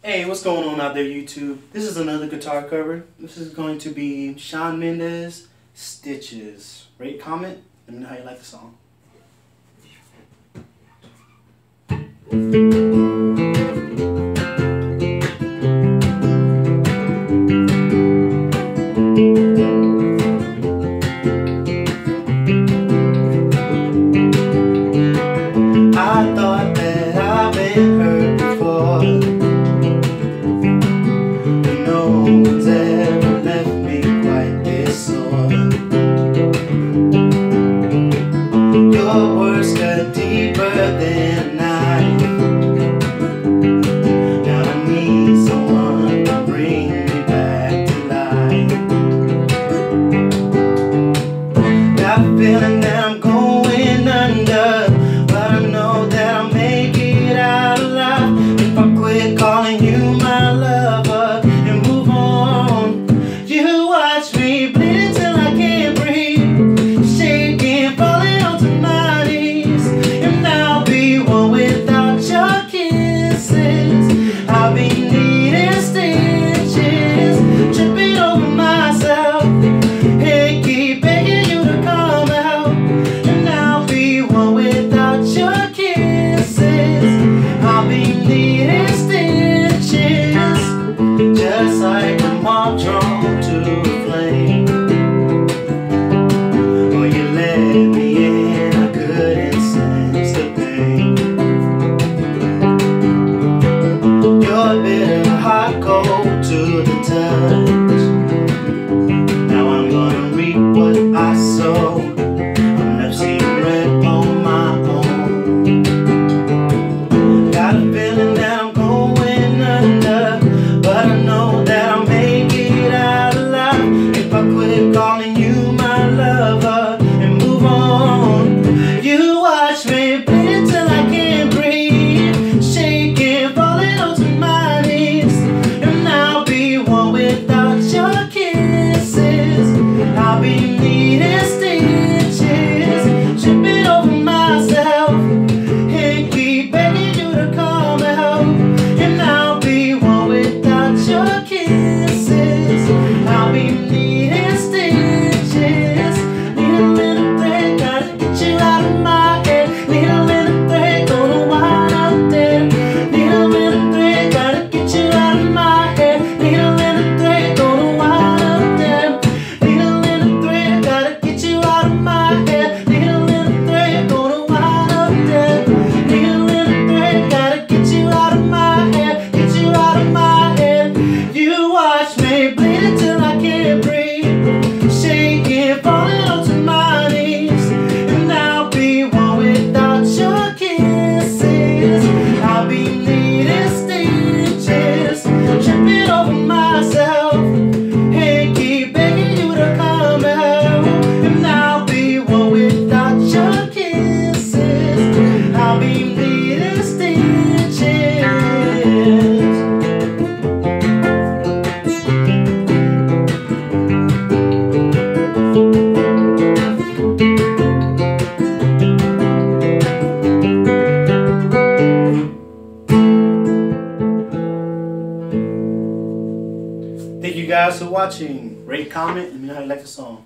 Hey, what's going on out there, YouTube? This is another guitar cover. This is going to be Shawn Mendes, Stitches. Rate, comment, let me know how you like the song. I thought that I've been hurt before. No one's ever left me quite this sore. Your words cut deeper than a knife. Now I need someone to bring me back to life. Got a feeling that I'm going under, but I know that I'll make it out alive if I quit calling you my lover and move on. You watch me bleed till I can't breathe, shaking, falling onto my knees, and I'll be one without your kisses. I'll be needing stitches, tripping over myself, and keep begging you to come out, and I'll be one without your kisses. I'll be needing stitches, just like a moth drawn to a flame. Oh, you let me in, I couldn't sense the pain. You're bitter, hot, cold to the touch. Now I'm gonna reap what I sow. I'm never seeing red on my own. Got a feeling that I'm going under, but I know that I'll make it out alive if I quit calling you my lover and move on. You watch me bleed till I can't breathe, shaking, falling onto my knees, and I'll be one without your kisses. I'll be needing stitches, tripping over myself, and keep begging you to come out, and I'll be one without your kisses. I'll be needing stitches, needle in a thread, gotta get you out of my head. Needle in a thread, gonna wind up dead. Needle in a thread, gotta get you out of my head. Needle in a thread, gonna wind up dead. Needle in a thread, gotta get you out of my head. Needle in a thread, gonna wind up dead. Needle in a thread, gotta get you out of my head. Get you out of my head. You watch me bleed till I can't breathe, shaking, falling onto my knees, and I'll be one without your kisses. I'll be needing stitches, tripping over myself, and keep begging you to come out, and I'll be one without your kisses. I'll be needing stitches. Thank you guys for watching. Rate, comment, and let me know how you like the song.